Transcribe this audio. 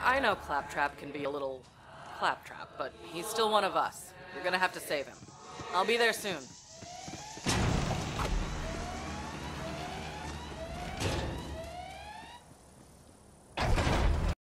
I know Claptrap can be a little claptrap, but he's still one of us. You're gonna have to save him. I'll be there soon.